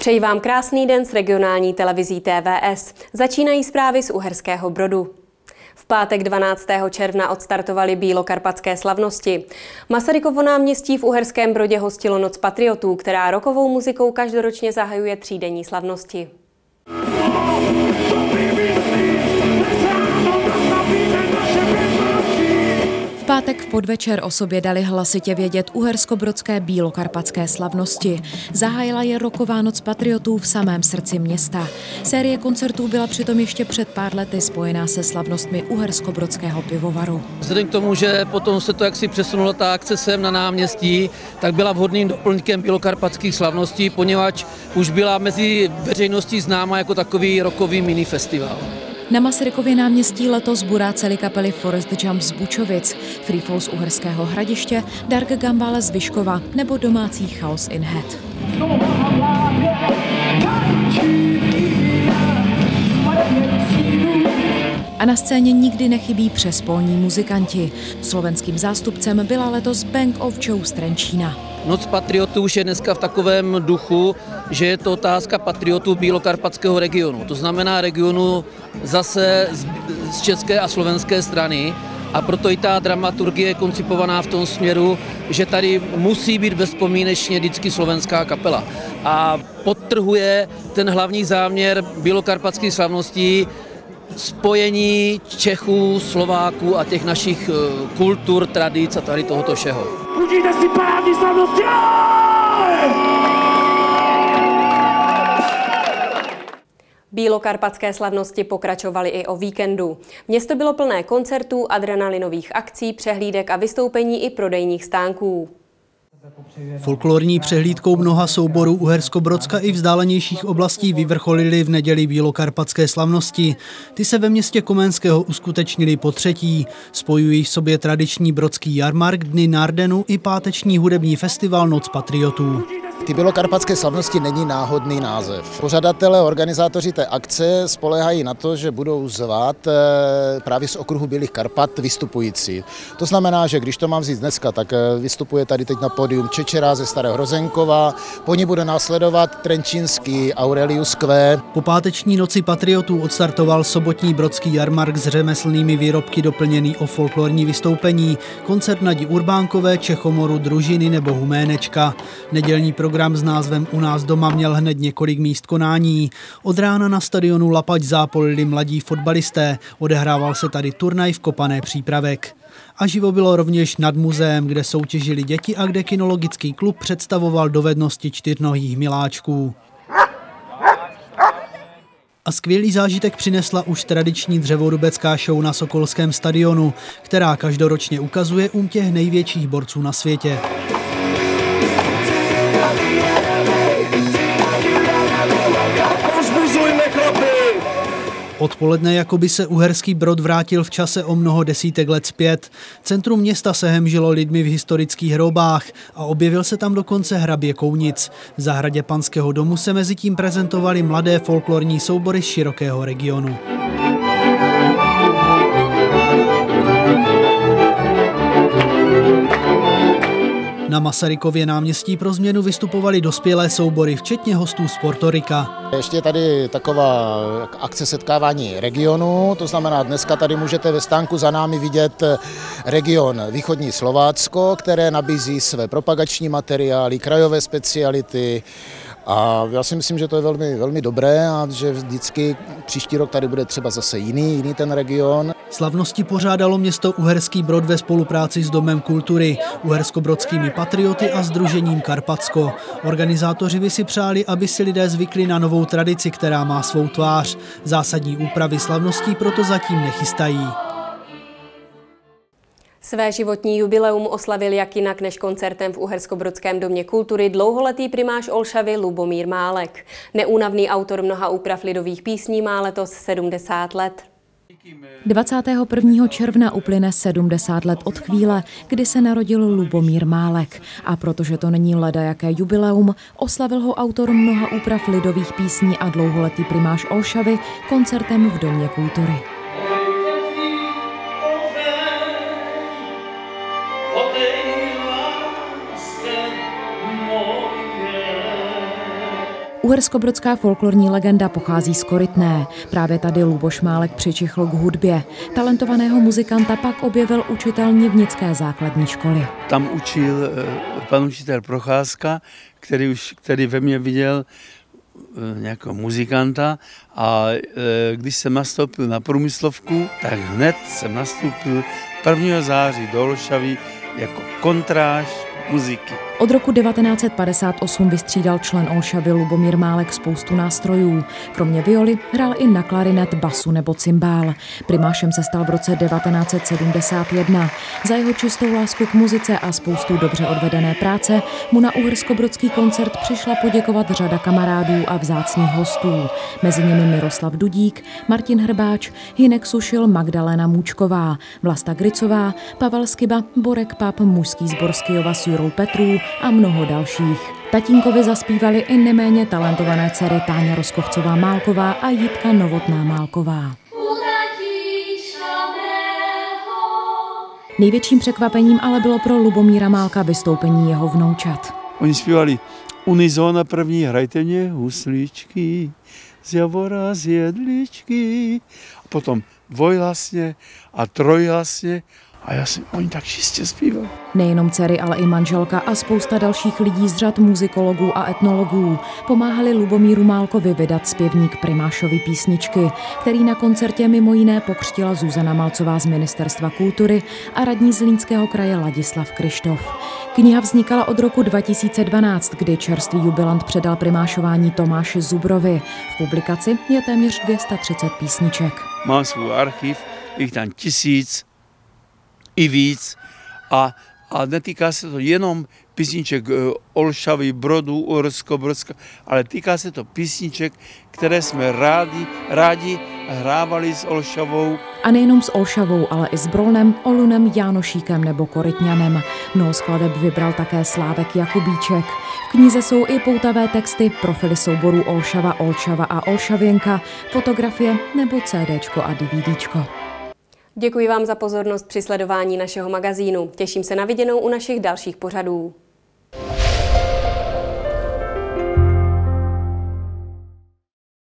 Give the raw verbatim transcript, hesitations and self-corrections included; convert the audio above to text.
Přeji vám krásný den s regionální televizí T V S. Začínají zprávy z Uherského Brodu. V pátek dvanáctého června odstartovaly bílokarpatské slavnosti. Masarykovo náměstí v Uherském Brodě hostilo Noc patriotů, která rockovou muzikou každoročně zahajuje třídenní slavnosti. V pátek v podvečer o sobě dali hlasitě vědět uherskobrodské bílokarpatské slavnosti. Zahájila je rocková Noc patriotů v samém srdci města. Série koncertů byla přitom ještě před pár lety spojená se slavnostmi uherskobrodského pivovaru. Vzhledem k tomu, že potom se to jaksi přesunula ta akce sem na náměstí, tak byla vhodným doplňkem bílokarpatských slavností, poněvadž už byla mezi veřejností známa jako takový rockový minifestival. Na Masarykově náměstí letos buráceli kapely Forest Jump z Bučovic, Free Fall z Uherského Hradiště, Dark Gambale z Vyškova nebo domácí Chaos in Head. A na scéně nikdy nechybí přespolní muzikanti. Slovenským zástupcem byla letos Bank of Joe z Trenčína. Noc patriotů už je dneska v takovém duchu, že je to otázka patriotů bílokarpatského regionu. To znamená regionu zase z české a slovenské strany. A proto i ta dramaturgie je koncipovaná v tom směru, že tady musí být bezpomínečně vždycky slovenská kapela. A podtrhuje ten hlavní záměr bílokarpatských slavností spojení Čechů, Slováků a těch našich kultur, tradic a tady tohoto všeho. Užijte si parádní slavnosti! Bílokarpatské slavnosti pokračovaly i o víkendu. Město bylo plné koncertů, adrenalinových akcí, přehlídek a vystoupení i prodejních stánků. Folklorní přehlídkou mnoha souborů Uherskobrodska i vzdálenějších oblastí vyvrcholily v neděli bílokarpatské slavnosti. Ty se ve městě Komenského uskutečnily po třetí. Spojují v sobě tradiční brodský jarmark, Dny Nardenu i páteční hudební festival Noc patriotů. Ty bílokarpatské slavnosti není náhodný název. Pořadatelé, organizátoři té akce spoléhají na to, že budou zvát právě z okruhu Bílých Karpat vystupující. To znamená, že když to mám vzít dneska, tak vystupuje tady teď na pódium Čečera ze Starého Hrozenkova, po ní bude následovat trenčínský Aurelius Q. Po páteční Noci patriotů odstartoval sobotní brodský jarmark s řemeslnými výrobky doplněný o folklorní vystoupení, koncert Nadi Urbánkové, Čechomoru, Družiny nebo Huménečka. Nedělní program s názvem U nás doma měl hned několik míst konání. Od rána na stadionu Lapať zápolili mladí fotbalisté, odehrával se tady turnaj v kopané přípravek. A živo bylo rovněž nad muzeem, kde soutěžili děti a kde kinologický klub představoval dovednosti čtyřnohých miláčků. A skvělý zážitek přinesla už tradiční dřevorubecká show na Sokolském stadionu, která každoročně ukazuje um těch největších borců na světě. Odpoledne jako by se Uherský Brod vrátil v čase o mnoho desítek let zpět. Centrum města se hemžilo lidmi v historických hrobách a objevil se tam dokonce hrabě Kounic. V zahradě Panského domu se mezi tím prezentovaly mladé folklorní soubory z širokého regionu. Na Masarykově náměstí pro změnu vystupovaly dospělé soubory, včetně hostů z Portorika. Ještě je tady taková akce setkávání regionu, to znamená dneska tady můžete ve stánku za námi vidět region Východní Slovácko, které nabízí své propagační materiály, krajové speciality. A já si myslím, že to je velmi, velmi dobré a že vždycky příští rok tady bude třeba zase jiný, jiný ten region. Slavnosti pořádalo město Uherský Brod ve spolupráci s Domem kultury, uherskobrodskými patrioty a sdružením Karpatsko. Organizátoři by si přáli, aby si lidé zvykli na novou tradici, která má svou tvář. Zásadní úpravy slavností proto zatím nechystají. Své životní jubileum oslavil jak jinak než koncertem v Uherskobrodském domě kultury dlouholetý primář Olšavy Lubomír Málek. Neúnavný autor mnoha úprav lidových písní má letos sedmdesát let. dvacátého prvního června uplyne sedmdesát let od chvíle, kdy se narodil Lubomír Málek. A protože to není ledajaké jubileum, oslavil ho autor mnoha úprav lidových písní a dlouholetý primář Olšavy koncertem v Domě kultury. Uherskobrodská folklorní legenda pochází z Korytné. Právě tady Luboš Málek přičichl k hudbě. Talentovaného muzikanta pak objevil učitel Nivnické základní školy. Tam učil pan učitel Procházka, který, už, který ve mně viděl nějakého muzikanta, a když jsem nastoupil na průmyslovku, tak hned jsem nastoupil prvního září do Olšavy jako kontráž muziky. Od roku devatenáct set padesát osm vystřídal člen Olšavy Lubomír Málek spoustu nástrojů. Kromě violy hrál i na klarinet, basu nebo cymbál. Primášem se stal v roce devatenáct set sedmdesát jedna. Za jeho čistou lásku k muzice a spoustu dobře odvedené práce mu na uherskobrodský koncert přišla poděkovat řada kamarádů a vzácných hostů. Mezi nimi Miroslav Dudík, Martin Hrbáč, Hynek Sušil, Magdalena Můčková, Vlasta Gricová, Pavel Skyba, Borek Pap, mužský sbor z Kyjova s Jurou Petrů a mnoho dalších. Tatínkovi zaspívali i neméně talentované dcery Táňa Roskovcová Málková a Jitka Novotná Málková. Největším překvapením ale bylo pro Lubomíra Málka vystoupení jeho vnoučat. Oni zpívali unizóna první, hrajte mě husličky, z javora z jedličky, a potom dvojhlasně a trojhlasně. A já jsem, oni tak čistě zpívali. Nejenom dcery, ale i manželka a spousta dalších lidí z řad muzikologů a etnologů pomáhali Lubomíru Málkovi vydat zpěvník Primášovy písničky, který na koncertě mimo jiné pokřtila Zuzana Malcová z Ministerstva kultury a radní Zlínského kraje Ladislav Kryštof. Kniha vznikala od roku dva tisíce dvanáct, kdy čerstvý jubilant předal primášování Tomáši Zubrovi. V publikaci je téměř dvě stě třicet písniček. Mám svůj archiv, jich tam tisíc i víc, a, a netýká se to jenom písniček Olšavy, Brodu, Uherskobrodska, ale týká se to písniček, které jsme rádi, rádi hrávali s Olšavou. A nejenom s Olšavou, ale i s Brolnem, Olunem, Jánošíkem nebo Korytňanem. Mnoho skladeb vybral také Slávek Jakubíček. V knize jsou i poutavé texty, profily souborů Olšava, Olčava a Olšavěnka, fotografie nebo CDčko a DVDčko. Děkuji vám za pozornost při sledování našeho magazínu. Těším se na viděnou u našich dalších pořadů.